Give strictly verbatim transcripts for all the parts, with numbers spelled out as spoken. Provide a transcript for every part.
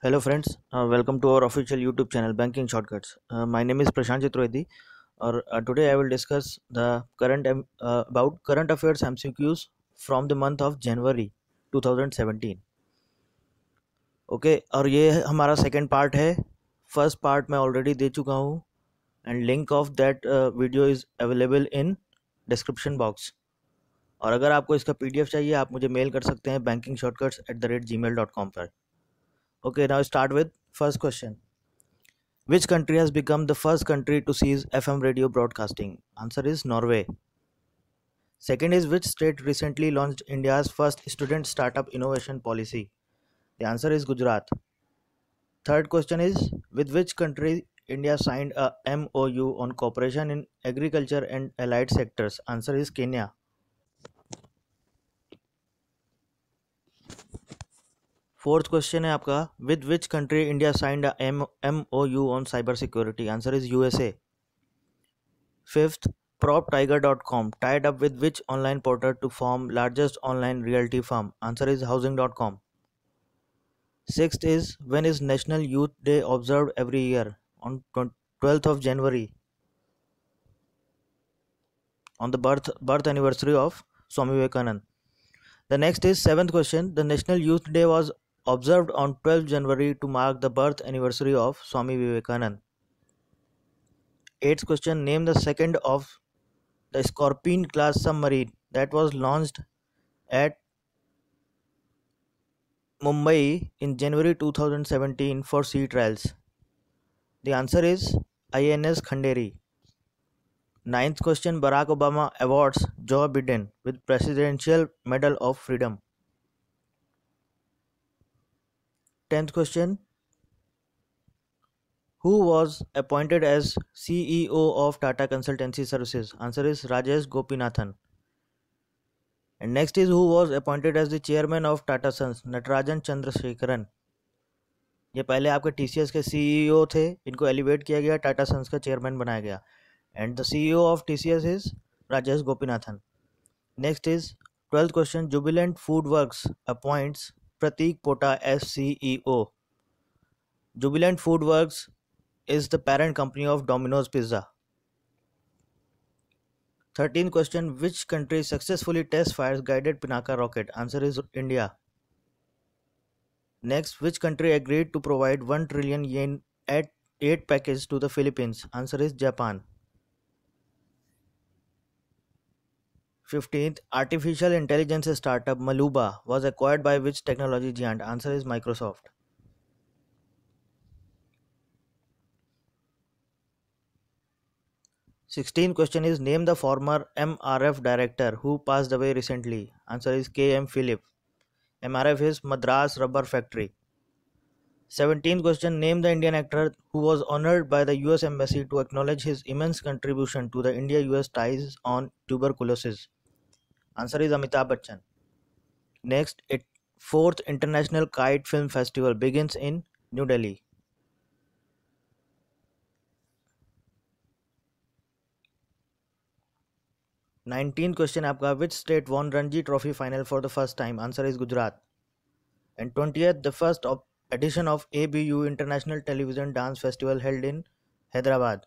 Hello friends, uh, welcome to our official YouTube channel Banking Shortcuts. Uh, my name is Prashant Chaturvedi. Or uh, today I will discuss the current um, uh, about current affairs M C Qs from the month of January twenty seventeen. Okay okay, और ये हमारा second part है. First part मैं already दे चुका हूँ and link of that video is available in description box. और अगर आपको इसका पीडीएफ चाहिए आप मुझे मेल कर सकते हैं banking shortcuts at the rate G mail dot com पर. Okay, now start with first question. Which country has become the first country to cease F M radio broadcasting? Answer is Norway. Second is, which state recently launched India's first student startup innovation policy? The answer is Gujarat. Third question is, with which country India signed a M O U on cooperation in agriculture and allied sectors? Answer is Kenya. Fourth question है आपका, with which country India signed a M O U on cyber security? Answer is U S A. Fifth, prop tiger dot com tied up with which online portal to form largest online realty firm? Answer is housing dot com. Sixth is, when is National Youth Day observed every year? On twelfth of January, on the birth birth anniversary of Swami Vivekanand. The next is seventh question. The National Youth Day was observed on twelfth January to mark the birth anniversary of Swami Vivekanand. Eighth question. Name the second of the Scorpene class submarine that was launched at Mumbai in January two thousand seventeen for sea trials. The answer is I N S Khanderi. Ninth question. Barack Obama awards Joe Biden with Presidential Medal of Freedom. Tenth question. Who was appointed as C E O of Tata Consultancy Services? Answer is Rajesh Gopinathan. And next is, who was appointed as the chairman of Tata Sons? Natarajan Chandrasekharan. ये पहले आपके TCS के CEO थे, इनको elevate किया गया, Tata sons का chairman बनाया गया. And the CEO of TCS is Rajesh Gopinathan. Next is twelfth question. Jubilant food works appoints Pratik Pota as CEO. Jubilant food works is the parent company of Domino's Pizza. thirteenth question. Which country successfully test fires guided Pinaka rocket? Answer is India. Next, which country agreed to provide one trillion yen at aid package to the Philippines? Answer is Japan. fifteenth. Artificial intelligence startup Maluba was acquired by which technology giant? Answer is Microsoft. sixteenth question is, name the former M R F director who passed away recently. Answer is K M Philip. M R F is Madras Rubber Factory. seventeenth question. Name the Indian actor who was honored by the U S Embassy to acknowledge his immense contribution to the India-U S ties on tuberculosis. Answer is Amitabh Bachchan. Next, it fourth International Kite Film Festival begins in New Delhi. nineteenth question आपका, which state won Ranji Trophy final for the first time? Answer is Gujarat. And twentieth, the first of edition of A B U International Television Dance Festival held in Hyderabad.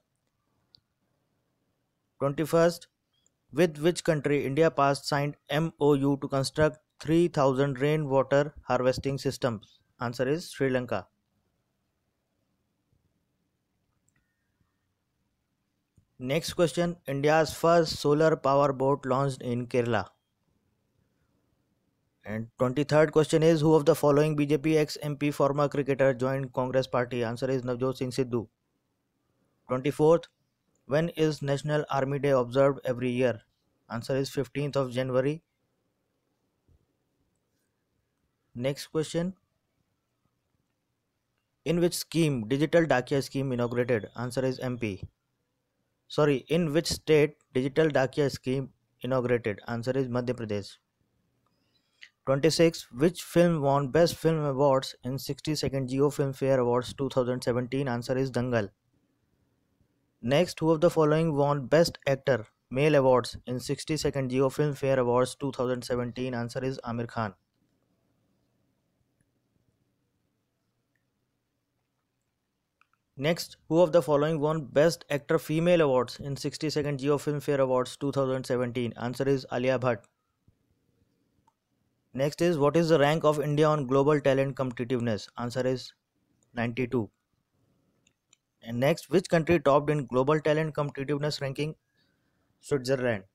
twenty-first, with which country India passed signed M O U to construct three thousand rainwater harvesting systems? Answer is Sri Lanka. Next question. India's first solar power boat launched in Kerala. And twenty-third question is, who of the following B J P ex-M P former cricketer joined Congress party? Answer is Navjot Singh Sidhu. twenty-fourth. When is National Army Day observed every year? Answer is fifteenth of January. Next question. In which scheme Digital Dakia scheme inaugurated? Answer is M P. Sorry, in which state Digital Dakia scheme inaugurated? Answer is Madhya Pradesh. twenty-six. Which film won Best Film Awards in sixty second Geo Film Fare Awards twenty seventeen? Answer is Dangal. Next, who of the following won Best Actor Male Awards in sixty second Geo Film Fare Awards twenty seventeen? Answer is Amir Khan. Next, who of the following won Best Actor Female Awards in sixty-second Geo Filmfare Awards twenty seventeen? Answer is Alia Bhatt. Next is, what is the rank of India on global talent competitiveness? Answer is ninety-two. And next, which country topped in global talent competitiveness ranking? Switzerland.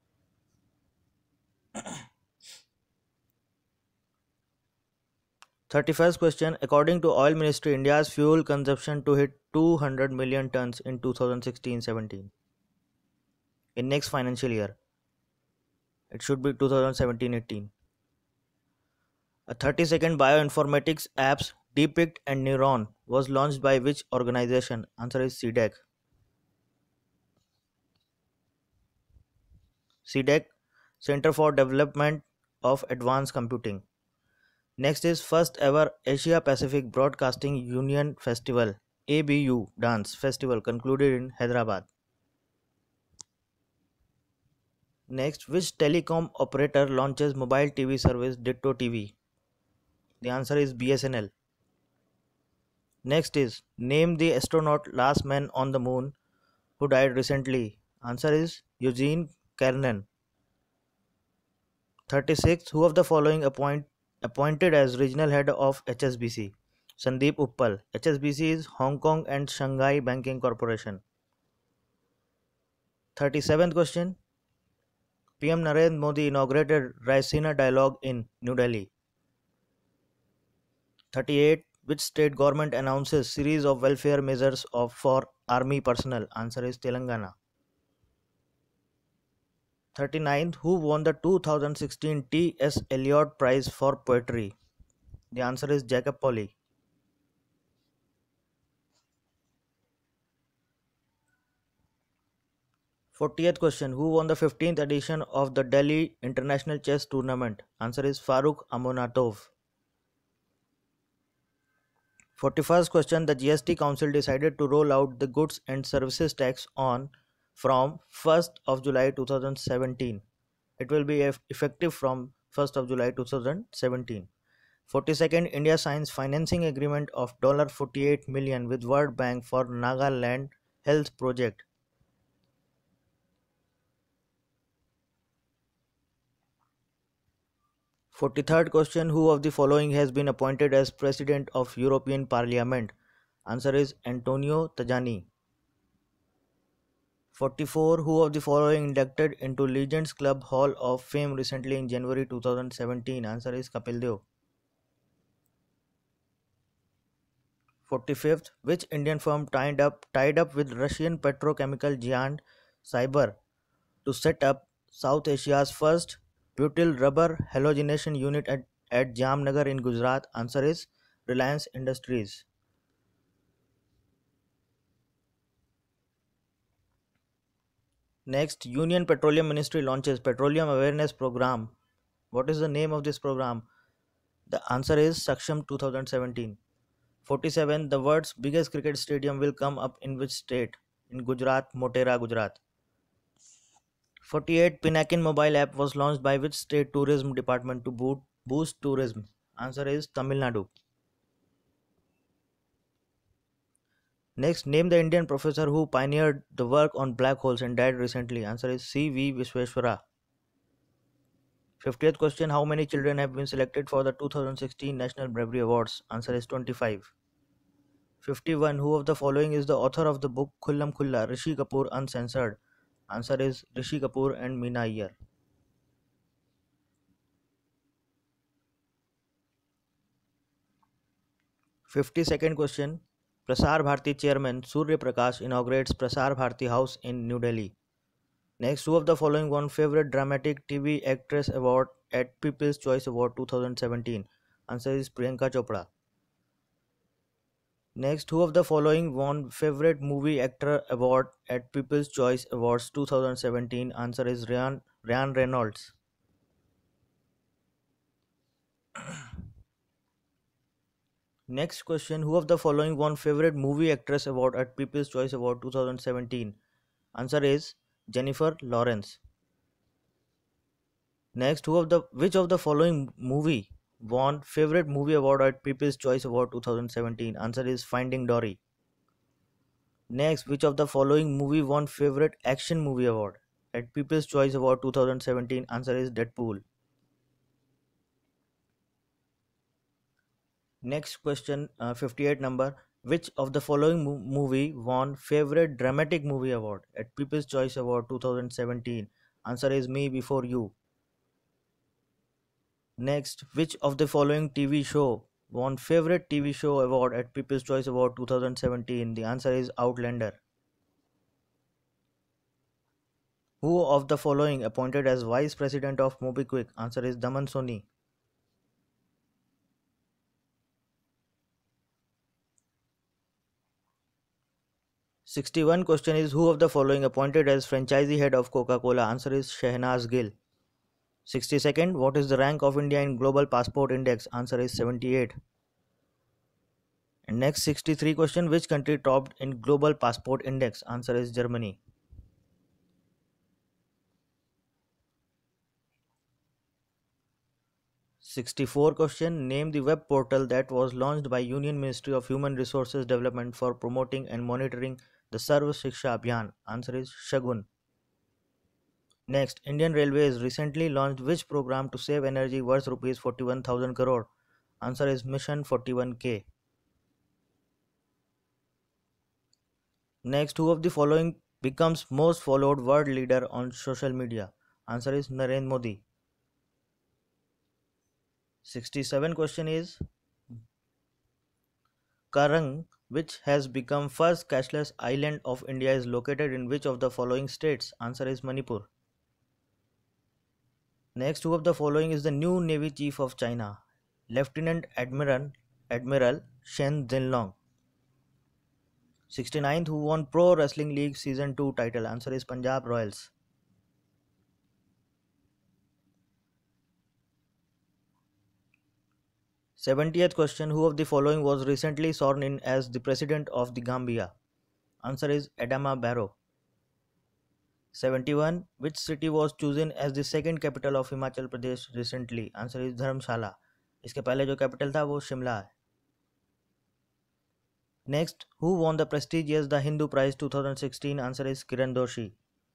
thirty-first question, according to Oil Ministry, India's fuel consumption to hit two hundred million tons in twenty sixteen seventeen. In next financial year, it should be twenty seventeen eighteen. A thirty second bioinformatics apps Depict and Neuron was launched by which organization? Answer is C D A C. C D A C, Center for Development of Advanced Computing. Next is first ever Asia Pacific Broadcasting Union Festival A B U Dance Festival concluded in Hyderabad. Next, which telecom operator launches mobile T V service Ditto T V? The answer is B S N L. Next is, name the astronaut last man on the moon who died recently. Answer is Eugene Cernan. thirty-six. Who of the following appoint, appointed as regional head of H S B C? Sandeep Uppal. H S B C is Hong Kong and Shanghai Banking Corporation. thirty-seventh question. P M Narendra Modi inaugurated Raisina Dialogue in New Delhi. thirty-eight. Which state government announces series of welfare measures of for army personnel? Answer is Telangana. thirty-ninth. Who won the two thousand sixteen T S Eliot Prize for Poetry? The answer is Jacob Polly. fortieth question. Who won the fifteenth edition of the Delhi International Chess Tournament? Answer is Farooq Amonatov. forty-first question. The G S T Council decided to roll out the goods and services tax on from first of July two thousand seventeen. It will be effective from first of July two thousand seventeen. forty-second. India signs financing agreement of forty-eight million dollars with World Bank for Nagaland Health Project. forty-third question. Who of the following has been appointed as President of European Parliament? Answer is Antonio Tajani. forty-four. Who of the following inducted into Legends Club Hall of Fame recently in January two thousand seventeen? Answer is Kapil Dev. forty-fifth. Which Indian firm tied up tied up with Russian petrochemical giant Cyber to set up South Asia's first butyl rubber halogenation unit at, at Jamnagar in Gujarat? Answer is Reliance Industries. Next, Union Petroleum Ministry launches Petroleum Awareness Program. What is the name of this program? The answer is Saksham twenty seventeen. forty-seven. The world's biggest cricket stadium will come up in which state? In Gujarat, Motera, Gujarat. forty-eight. Pinakin mobile app was launched by which state tourism department to boot, boost tourism? Answer is Tamil Nadu. Next, name the Indian professor who pioneered the work on black holes and died recently. Answer is C V Visweswara. fiftieth question. How many children have been selected for the two thousand sixteen National Bravery Awards? Answer is twenty-five. fifty-one. Who of the following is the author of the book Khullam Khulla, Rishi Kapoor Uncensored? Answer is Rishi Kapoor and Meena Iyer. fifty-second question. Prasar Bharati Chairman Surya Prakash inaugurates Prasar Bharati House in New Delhi. Next, who of the following won Favorite Dramatic T V Actress Award at People's Choice Award twenty seventeen? Answer is Priyanka Chopra. Next, who of the following won Favorite Movie Actor Award at People's Choice Awards twenty seventeen? Answer is Ryan, Ryan Reynolds. Next question, who of the following won Favorite Movie Actress Award at People's Choice Award twenty seventeen? Answer is Jennifer Lawrence. Next, who of the which of the following movie won Favorite Movie Award at People's Choice Award twenty seventeen? Answer is Finding Dory. Next, which of the following movie won favorite action movie award at People's Choice Award twenty seventeen? Answer is Deadpool. Next question, uh, fifty-eight number. Which of the following mo- movie won favorite dramatic movie award at People's Choice Award twenty seventeen? Answer is Me Before You. Next, which of the following T V show won favorite T V show award at People's Choice Award twenty seventeen? The answer is Outlander. Who of the following appointed as Vice President of MobiKwik? Answer is Daman Soni. sixty-one question is who of the following appointed as franchisee head of Coca-Cola? Answer is Shehnaz Gill. sixty-second, what is the rank of India in Global Passport Index? Answer is seventy-eight. And next sixty-three question, which country topped in Global Passport Index? Answer is Germany. sixty-four question, name the web portal that was launched by Union Ministry of Human Resources Development for promoting and monitoring the Sarv Shiksha Abhiyan. Answer is Shagun. Next, Indian Railways recently launched which program to save energy worth rupees forty-one thousand crore? Answer is Mission forty-one K. Next, who of the following becomes most followed world leader on social media? Answer is Narendra Modi. sixty-seven question is Karang, which has become first cashless island of India, is located in which of the following states? Answer is Manipur. Next, who of the following is the new Navy Chief of China? Lieutenant Admiral Admiral Shen Jinlong. sixty-ninth, who won Pro Wrestling League Season two title? Answer is Punjab Royals. seventieth question, who of the following was recently sworn in as the President of the Gambia? Answer is Adama Barrow. seventy-one, which city was chosen as the second capital of Himachal Pradesh recently? Answer is Dharamshala. इसके पहले जो capital था वो शिमला है. Next, who won the prestigious The Hindu Prize twenty sixteen? Answer is Kiran Doshi.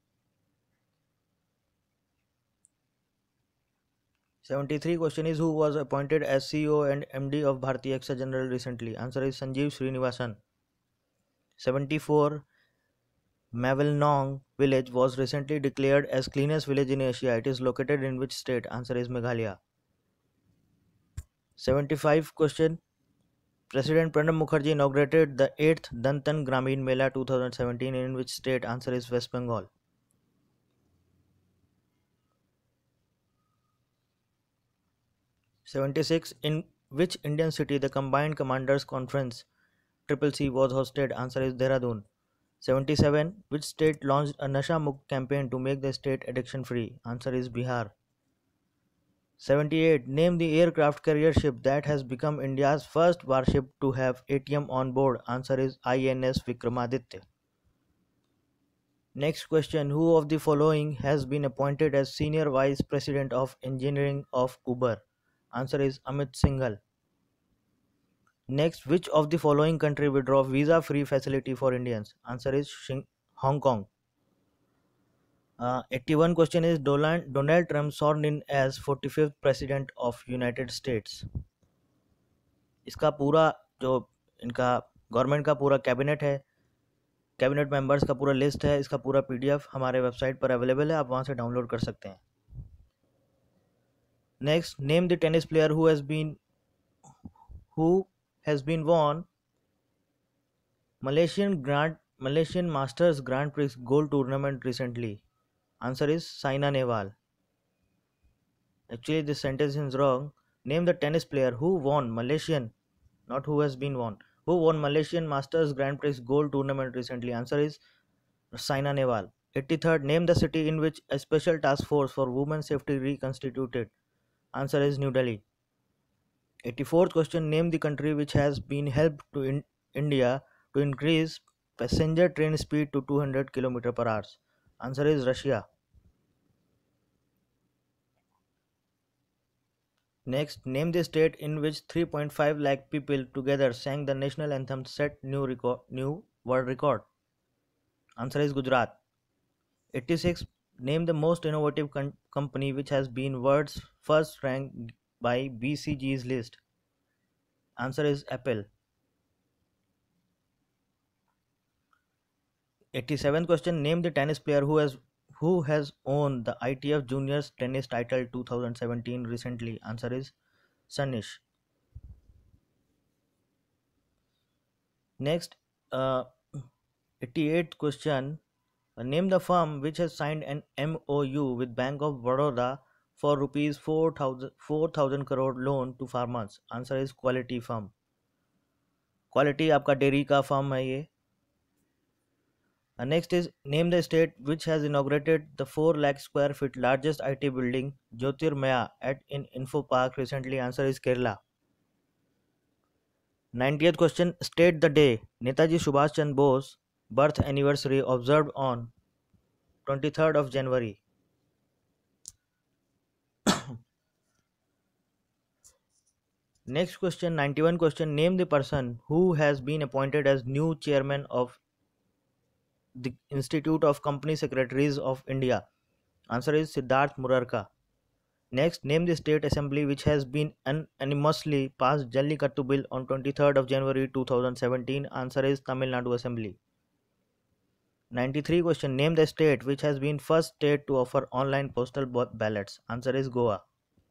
seventy-three question is who was appointed as C E O and M D of Bharti Axa General recently? Answer is Sanjeev Srinivasan. seventy-four, Mavelnong village was recently declared as cleanest village in Asia. It is located in which state? Answer is Meghalaya. seventy-five question, President Pranab Mukherjee inaugurated the eighth Dantan Gramin Mela twenty seventeen in which state? Answer is West Bengal. seventy-six, in which Indian city the Combined Commanders Conference C C C was hosted? Answer is Dehradun. seventy-seven, which state launched a Nasha Mukt campaign to make the state addiction free? Answer is Bihar. seventy-eight, name the aircraft carrier ship that has become India's first warship to have A T M on board? Answer is I N S Vikramaditya. Next question, who of the following has been appointed as Senior Vice President of Engineering of Uber? Answer is Amit Singhal. Next, which of the following country withdraw visa-free facility for Indians? Answer is Hong Kong. Uh, eighty-one question is Donald, Donald Trump sworn in as forty-fifth President of United States. इसका पूरा जो इनका government का पूरा cabinet है, cabinet members का पूरा list है, इसका पूरा पीडीएफ हमारे वेबसाइट पर अवेलेबल है, आप वहां से डाउनलोड कर सकते हैं. Next, name the tennis player who has been who has been won Malaysian Grand Malaysian Masters Grand Prix Gold Tournament recently. Answer is Saina Nehwal. Actually, this sentence is wrong. Name the tennis player who won Malaysian, not who has been won, who won Malaysian Masters Grand Prix Gold Tournament recently. Answer is Saina Nehwal. eighty-third, name the city in which a special task force for women's safety reconstituted. Answer is New Delhi. eighty-fourth question, name the country which has been helped to in India to increase passenger train speed to two hundred kilometers per hour. Answer is Russia. Next, name the state in which three point five lakh people together sang the national anthem, set new record, new world record. Answer is Gujarat. eighty-six. Name the most innovative con- company which has been world's first ranked by B C G's list. Answer is Apple. eighty-seventh question. Name the tennis player who has who has won the I T F Juniors tennis title twenty seventeen recently. Answer is Sunish. Next, uh, eighty-eighth question. Uh, name the firm which has signed an M O U with Bank of Baroda for rupees four thousand four thousand crore loan to farmers. Answer is Quality Firm. Quality आपका dairy का firm है ये. Uh, next is name the state which has inaugurated the four lakh square feet largest I T building Jyotirmaya at in Info Park recently. Answer is Kerala. ninetieth question. State the day Netaji Subhash Chandra Bose birth anniversary observed on twenty-third of January. Next question, ninety-one question. Name the person who has been appointed as new chairman of the Institute of Company Secretaries of India. Answer is Siddharth Murarka. Next, name the state assembly which has been unanimously passed Jallikattu bill on twenty-third of January two thousand seventeen. Answer is Tamil Nadu Assembly. ninety-three question. Name the state which has been first state to offer online postal ballots. Answer is Goa.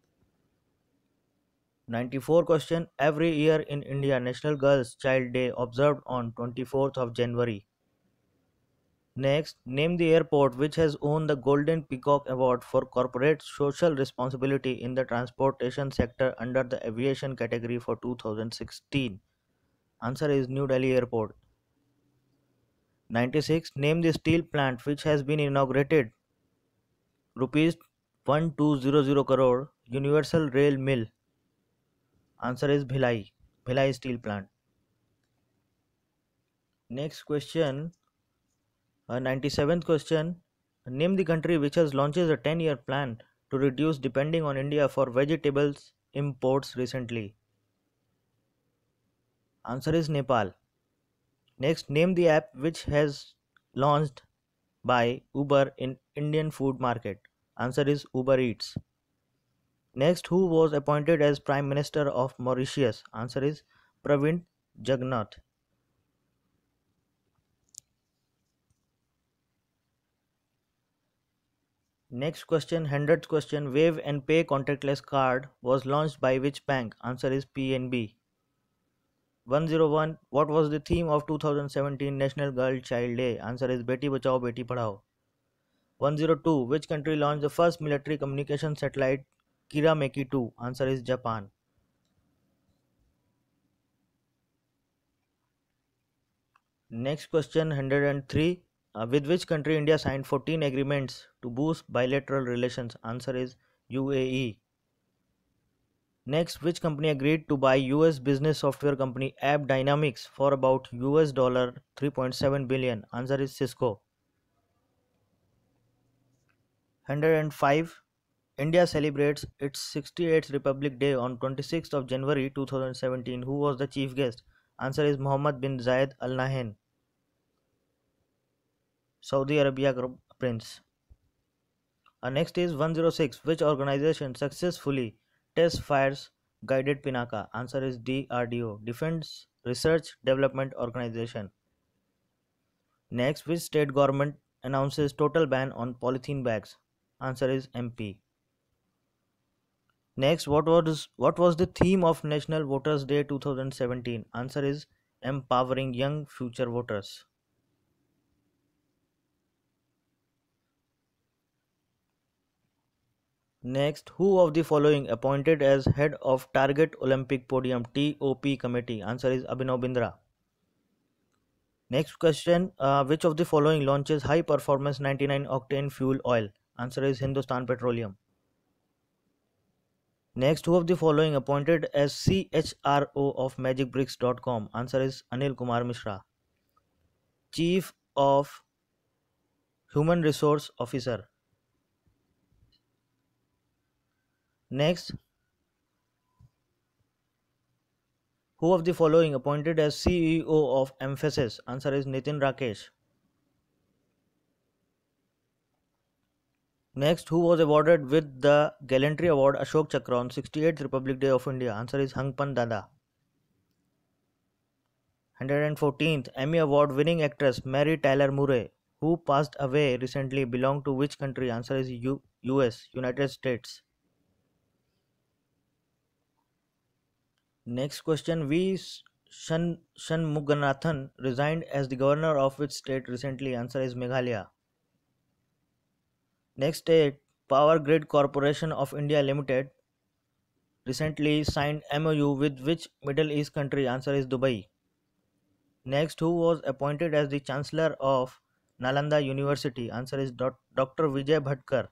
ninety-four question. Every year in India, National Girls Child Day observed on twenty-fourth of January. Next, name the airport which has won the Golden Peacock Award for corporate social responsibility in the transportation sector under the aviation category for two thousand sixteen. Answer is New Delhi Airport. ninety-six. Name the steel plant which has been inaugurated. Rupees twelve hundred crore Universal Rail Mill. Answer is Bhilai. Bhilai Steel Plant. Next question. Uh, ninety-seventh question. Name the country which has launches a ten-year plan to reduce depending on India for vegetables imports recently. Answer is Nepal. Next, name the app which has launched by Uber in Indian food market. Answer is Uber Eats. Next, who was appointed as Prime Minister of Mauritius? Answer is Pravind Jagannath. Next question, hundredth question. Wave and Pay contactless card was launched by which bank? Answer is P N B. one oh one. What was the theme of two thousand seventeen National Girl Child Day? Answer is Beti Bachao Beti Padhao. one oh two. Which country launched the first military communication satellite Kirameki two? Answer is Japan. Next question, one hundred three. Uh, with which country India signed fourteen agreements to boost bilateral relations? Answer is U A E. Next, which company agreed to buy U S business software company App Dynamics for about U S dollar three point seven billion? Answer is Cisco. one hundred five. India celebrates its sixty-eighth Republic Day on twenty-sixth of January two thousand seventeen. Who was the chief guest? Answer is Mohammed bin Zayed Al Nahyan, Saudi Arabia Prince. Uh, next is one oh six. Which organization successfully test fires guided Pinaka? Answer is D R D O, Defense Research Development Organization. Next, which state government announces total ban on polythene bags? Answer is M P. Next, what was what was the theme of National Voters Day two thousand seventeen? Answer is Empowering Young Future Voters. Next, who of the following appointed as head of Target Olympic Podium T O P committee? Answer is Abhinav Bindra. Next question, uh, which of the following launches high performance ninety-nine octane fuel oil? Answer is Hindustan Petroleum. Next, who of the following appointed as C H R O of magic bricks dot com? Answer is Anil Kumar Mishra. Chief of Human Resource Officer. Next, who of the following appointed as C E O of Emphasis? Answer is Nitin Rakesh. Next, who was awarded with the Gallantry Award Ashok Chakra on sixty-eighth Republic Day of India? Answer is Hangpan Dada. one hundred fourteenth Emmy Award winning actress Mary Tyler Moore, who passed away recently, belonged to which country? Answer is U- US, United States. Next question, V. Shan- Shanmuganathan resigned as the governor of which state recently? Answer is Meghalaya. Next state, Power Grid Corporation of India Limited recently signed M O U with which Middle East country? Answer is Dubai. Next, who was appointed as the Chancellor of Nalanda University? Answer is Doctor Vijay Bhatkar.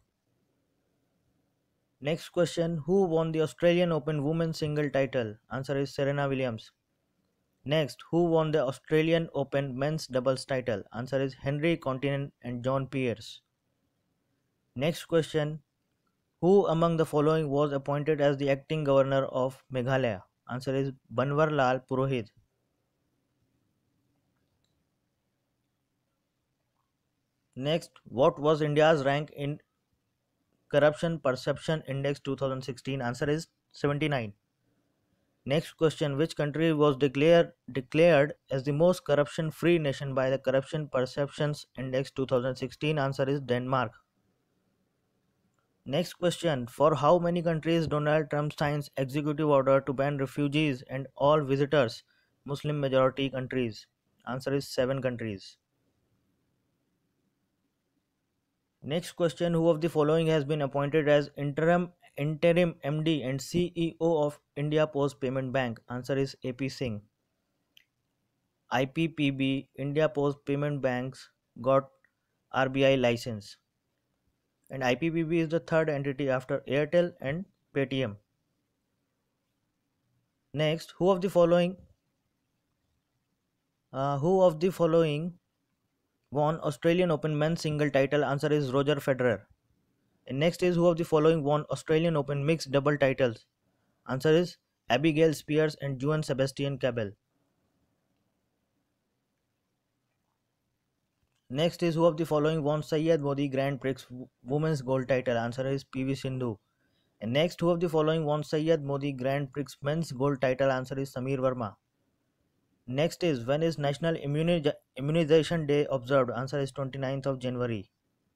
Next question, who won the Australian Open Women's Single title? Answer is Serena Williams. Next, who won the Australian Open Men's Doubles title? Answer is Henry Continent and John Peers. Next question, who among the following was appointed as the acting governor of Meghalaya? Answer is Banwar Lal Purohit. Next, what was India's rank in Corruption Perception Index twenty sixteen? Answer is seventy-nine. Next question, which country was declared declared as the most corruption-free nation by the Corruption Perceptions Index twenty sixteen? Answer is Denmark. Next question, for how many countries Donald Trump signs executive order to ban refugees and all visitors, Muslim majority countries? Answer is seven countries. Next question, who of the following has been appointed as interim interim M D and C E O of India Post Payment Bank? Answer is A P Singh. I P P B, India Post Payment Banks, got R B I license, and I P P B is the third entity after Airtel and Paytm. Next, who of the following uh, who of the following won Australian Open men's single title? Answer is Roger Federer. And next is, who of the following won Australian Open mixed double titles? Answer is Abigail Spears and Juan Sebastian Cabell. Next is, who of the following won Syed Modi Grand Prix women's gold title? Answer is P V Sindhu. And next, who of the following won Syed Modi Grand Prix men's gold title? Answer is Samir Verma. Next is, when is National Immuni- Immunization Day observed? Answer is twenty-ninth of January.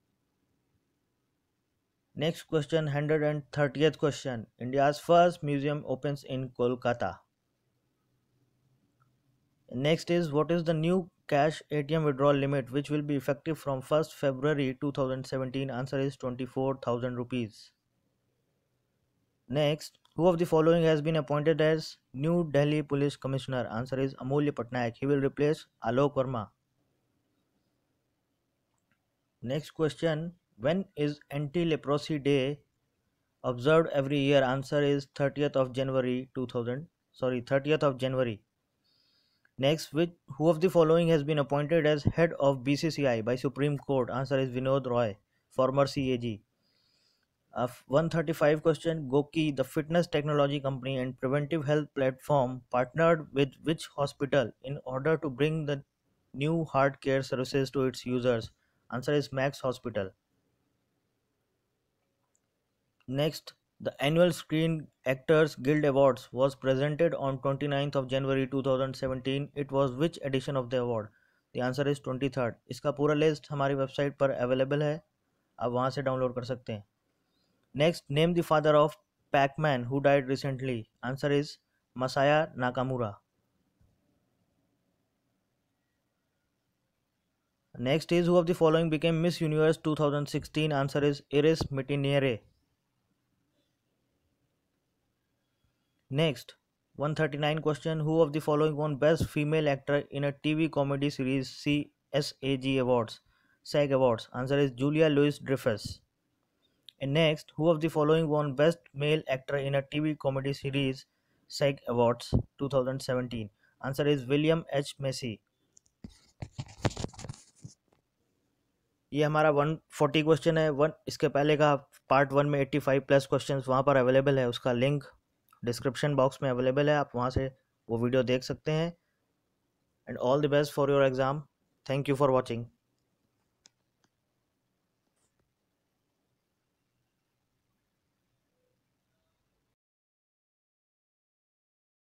Next question, one hundred thirtieth question. India's first museum opens in Kolkata. Next is, what is the new cash A T M withdrawal limit which will be effective from first February two thousand seventeen? Answer is twenty-four thousand rupees. Next, who of the following has been appointed as New Delhi Police Commissioner? Answer is Amulya Patnaik. He will replace Alok Verma. Next question, when is Anti-Leprosy Day observed every year? Answer is thirtieth of January two thousand. Sorry, thirtieth of January. Next, which who of the following has been appointed as head of B C C I by Supreme Court? Answer is Vinod Roy, former C A G. Uh, one thirty-five question, Goki, the fitness technology company and preventive health platform, partnered with which hospital in order to bring the new heart care services to its users? Answer is Max Hospital. Next, the annual Screen Actors Guild Awards was presented on twenty-ninth of January two thousand seventeen. It was which edition of the award? The answer is twenty-third. इसका पूरा list हमारी website पर available है, आप वहाँ से download कर सकते हैं. Next, name the father of Pac-Man who died recently. Answer is Masaya Nakamura. Next is, who of the following became Miss Universe two thousand sixteen? Answer is Iris Mitiniere. Next, one thirty-nine question, who of the following won Best Female Actor in a T V Comedy Series C S A G Awards, SAG Awards? Answer is Julia Louis-Dreyfus. And next, who of the following won Best Male Actor in a T V Comedy Series SAG Awards twenty seventeen? Answer is William H. Macy. ये हमारा one forty question है. One इसके पहले का part one में eighty-five plus questions वहाँ पर available है, उसका लिंक डिस्क्रिप्शन बॉक्स में अवेलेबल है, आप वहाँ से वो वीडियो देख सकते हैं. And all the best for your exam. Thank you for watching.